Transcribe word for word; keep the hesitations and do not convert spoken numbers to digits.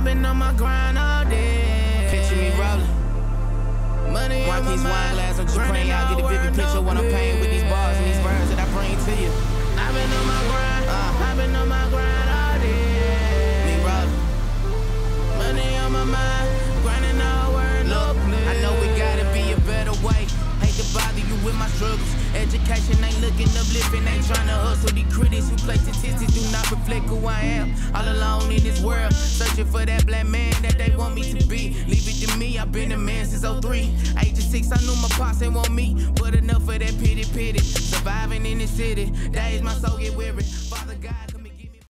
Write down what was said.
I've been on my grind all day. Picture me rolling. Money on my Marquis wine mind. glass on Supreme. I'll get a vivid picture when I'm paying with these bars and these words that I bring to you. I've been on my grind. Uh, I've been on my grind all day. Me rolling. Money on my mind. Grinding all word. Look, I know we gotta be a better way. Hate to bother you with my struggles. Education ain't looking uplifting, ain't trying to hustle. These critics who play statistics do not reflect who I am. All alone in this world, searching for that black man that they want me to be. Leave it to me, I've been a man since oh three. Age of six, I knew my pops ain't want me, but enough of that pity pity. Surviving in this city, days my soul get weary. Father God.